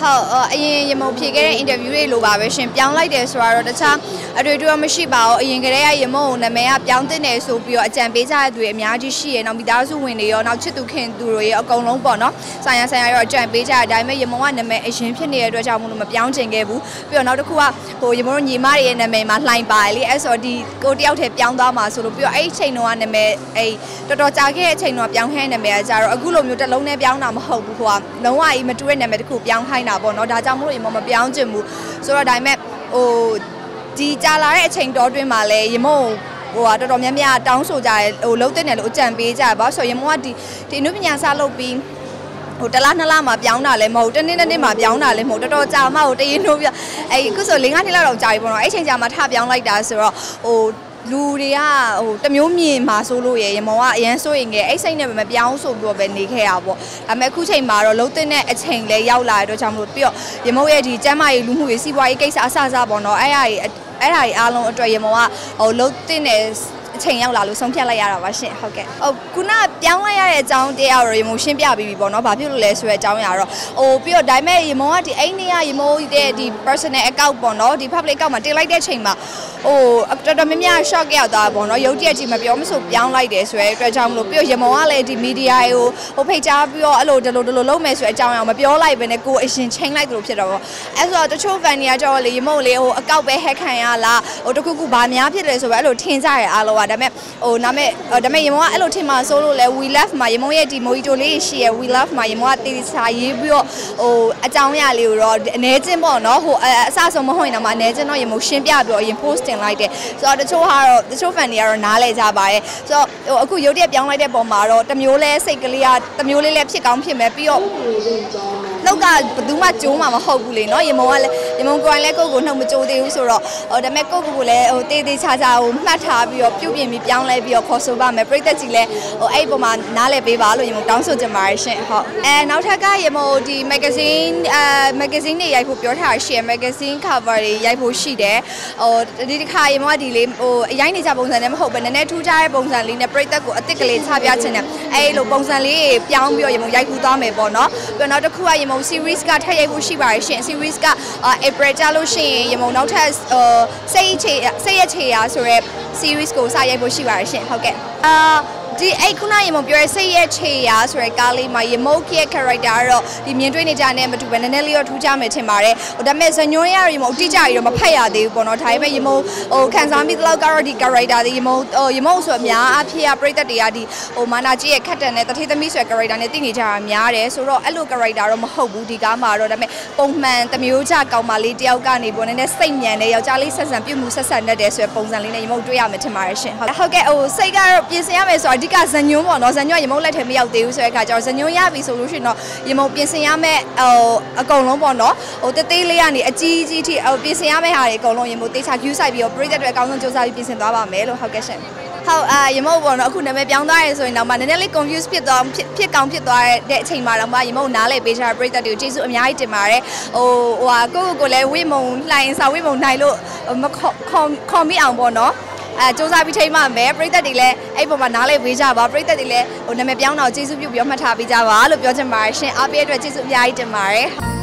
好，因为某批个 interview 的路吧，为先表来的时候，那啥，对对，我们是吧，因为个也某那边啊表的呢，所以啊，讲比赛对面就是，那么大数问的哟，那去都看都了要讲龙包喏，三样要讲比赛，但没某啊那边先片的对象，我们表讲个不，比如那都哭啊，或有某你妈的那边嘛来摆哩，所以我第二天表到嘛，所以比如程度啊那边多早个程度表现那边，假如古龙有得龙那表那么好不话，龙啊伊么主任那边的哭表开那不喏，大家冇有冇表节目，所以大咩ဒီကြာလာတဲ့အချိန်တော်တွင်မှာလည်းရမို့တော်တော်များများတောင်းဆိုကြတယ်လှုပ်တဲ့နယ်လို့အကြံပေးကြပါဆိုရင်ရမို့ကဒီနုပညာစလုပ်ပြီးတလားနှစ်လမှာပြောင်းတာလည်းမဟုတ်တနေ့မှာပြောင်းတာလည်းမဟုတ်တော်တော်ကြာမှတရင်တို့ပြခုဆို၄-၅နှစ်လောက်ကြာပြီပေါ့နော်အဲ့ချိန်ကြာမှထပြောင်းလိုက်တာဆိုတော့လူတွေကတမျိုးမြင်မှာဆိုလို့ရမောကအရန်ဆိုရင်ငယ်အဲ့စိတ်နဲ့မပြောင်းဆိုပြီးတော့ပဲနေခဲ့ရပါပေါ့ဒါပေမဲ့အခုချိန်မှာတော့လှုပ်တဲ့အချိန်လည်းရောက်လာတဲ့အတွက်ကြောင့်မလို့ပြီးတော့ရမောရဲ့ဒီကျမ်းမာရေးလူမှုရေးစီးပွားရေးကိစ္စအစပေါ့နော်အဲ့ဒါတွေအားလုံးအတွက်ရမောကလှုပ်တဲ့အချိန်ရောက်လာလို့ဆုံးဖြတ်လိုက်ရတာပါရှင်ဟုတ်ကဲ့ခုနပြောင်းလိုက်ရတဲ့အကြောင်းတရားတော့ရမို့ရှင်းပြပြီးပြီပေါ့နော်ဘာဖြစ်လို့လဲဆိုတဲ့အကြောင်းအရာတော့ပြီးတော့ဒါပေမဲ့ရမို့ကဒီအိမ်နေရရမို့တဲ့ဒီ personal account ပေါ့နော်ဒီ public account မှာတင်လိုက်တဲ့အချိန်မှာတော်တော်များများ shock ရောက်သွားပေါ့နော်ရုပ်တရက်ကြီးမပြောမဆိုပြောင်းလိုက်တယ်ဆိုတဲ့အတွက်ကြောင့်မလို့ပြီးတော့ရမောကလည်းဒီ media ကိုဖိတ်ကြားပြီးတော့အဲ့လိုဒီလိုလုပ်မယ်ဆိုတဲ့အကြောင်းအရာမပြောလိုက်ဘဲနဲ့ကိုအရင်ချိန်လိုက်သလိုဖြစ်တော့ပေါ့အဲ့ဆိုတော့တချို့ fan တွေကကြောက်လေရမို့လေအကောက်ပဲ hack ခံရလားတခုခုဘာများဖြစ်တယ်ဆိုပဲအဲ့လိုထင်ကြရအားလုံးကဒါပေမဲ့ရမောကအဲ့လိုထင်မှာဆိုလို့လဲ we love မှာရမောရဲ့ဒီ mojito လေးရှိရ we love မှာရမောကတေးစာရေးပြီးတော့အကြောင်းအရာလေးကိုတော့အနေချင်းပေါ့နော်အစဆုံးမဟုတ်ရင်တော့အနေချင်းတော့ရမောရှင်းပြပြီးတော့အရင် post တင်လိုက်တယ်ဆိုတော့တချို့fan တွေကတော့နားလဲကြပါတယ်ဆိုတော့အခုရုပ်တရက်ပြောင်းလိုက်တဲ့ပုံမှာတော့တမျိုးလဲစိတ်ကလေးကတမျိုးလေးလည်းဖြစ်ကောင်းဖြစ်မယ်ပြီးတော့လောက်ကဘယ်သူမှကြိုးမှာမဟုတ်ဘူးလေနော်ရမောကိုယ်တိုင်လည်းကိုနှုတ်မကြိုးသေးဘူးဆိုတော့ဒါပေမဲ့ကိုလည်းတေးသေးချာချာကိုမှတ်ထားပြီးတော့ပြုပြင်ပြီးပြောင်းလဲပြီးတော့ခေါ်ဆိုပါမယ်ပရိသတ်ကြီးလည်းအဲ့ပုံမှာနားလဲပေးပါလို့ရမောတောင်းဆိုချင်ပါတယ်ရှင်ဟုတ်နောက်ထပ်ကရမောဒီ magazine တွေရိုက်ဖို့ပြောထားတာရှိရ magazine cover တွေရိုက်ဖို့ရှိတယ်ဒီတစ်ခါရမောကဒီလေးအရိုင်းနေကြပုံစံနဲ့မဟုတ်ဘဲနည်းနည်းထူးခြားတဲ့ပုံစံလေးနဲ့ပရိသတ်ကိုအစ်စ်ကလေးချပြချင်တယ်အဲ့လိုပုံစံလေးပြောင်းပြီးတော့ရမောရိုက်ကူးသွားမယ်ပေါ့နော်ပြီးတော့နောက်တစ်ခုကရမော series ကထပ်ရိုက်ဖို့ရှိပါတယ်ရှင် series က April ကြလို့ရှိရင်ရမောနောက်ထပ်စိတ်ရချေရာဆိုရဲ series ကိုစရိုက်ဖို့ရှိပါတယ်ရှင်ဟုတ်ကဲ့ဒီခုနရမောပြောရစိတ်ရဲ့ခြေရာဆိုရဲကားလေးမှာရမောရဲ့ character ကတော့ဒီမြင်တွေ့နေကြတဲ့မတူပဲနည်းနည်းလေးတော့ထူးခြားမယ်ထင်ပါတယ်ဒါပေမဲ့ဇညွန်းရရမောတိကျရမဖတ်ရသေးဘူးပေါ့နော်ဒါပေမဲ့ရမောခန်းစားမိသလောက်ကတော့ဒီ character တွေရမောဆိုအများအပြည့်ပရိသတ်တွေကဒီမာနာကြီးရဲ့ခက်တန်တဲ့တထေးသမီးဆိုတဲ့ character နဲ့သိနေကြတာများတယ်ဆိုတော့အဲ့လို character တော့မဟုတ်ဘူးဒီကားမှာတော့ဒါပေမဲ့ပုံမှန်တမျိုးကြကောင်မလေးတယောက်ကနေပေါ့နည်းနည်းစိတ်ညံတဲ့ယောက်ျားလေးဆက်ဆံပြုမှုဆက်ဆံတတ်တယ်ဆိုတဲ့ပုံစံလေးနဲ့ရမောတွေ့ရမယ်ထင်ပါတယ်ရှင်ဟုတ်ကဲ့စိတ်ကတော့ပြင်ဆင်ရမယ်ဆိုတော့အဓိကဇညွန်းပေါ့နော်ဇညွန်းရမောလက်ထဲမရောက်သေးဘူးဆိုတဲ့အခါကျတော့ဇညွန်းရပြီဆိုလို့ရှိရင်တော့ရမောပြင်ဆင်ရမယ်အကုန်လုံးပေါ့နော်တသေးလေးကနေအကြီးထိပြင်ဆင်ရမယ့်ဟာတွေအကုန်လုံးရမောတေချာ view ဆိုင်ပြီးတော့ပရိသတ်တွေအကောင်းဆုံးစူးစမ်းပြီးပြင်ဆင်သွားပါမယ်လို့ဟုတ်ကဲ့ရှင်ဟုတ်ရမောပေါ့နော်အခုနာမည်ပြောင်းသွားရဲဆိုရင်တော့မှနည်းနည်းလေး confuse ဖြစ်ကောင်းဖြစ်သွားတဲ့အချိန်မှာတော့မှရမောနားလေပေးချာပရိသတ်တွေကိုကျေးဇူးအများကြီးတင်ပါတယ်ကိုလည်းဝိမုံလှိုင်စာဝိမုံနိုင်လို့မခေါ်မိအောင်ပေါ့နော်စူးစမ်းပြီးထိမှမယ်ပရိသတ်တွေလည်းအဲ့ပေါ်မှာနားလေပေးကြပါပရိသတ်တွေလည်းနာမည်ပြောင်းတော့ကျေးဇူးပြုပြီးတော့မှတ်ထားပေးကြပါလို့ပြောချင်ပါတယ်ရှင်အားပေးတဲ့အတွက်ကျေးဇူးအများကြီးတင်ပါတယ်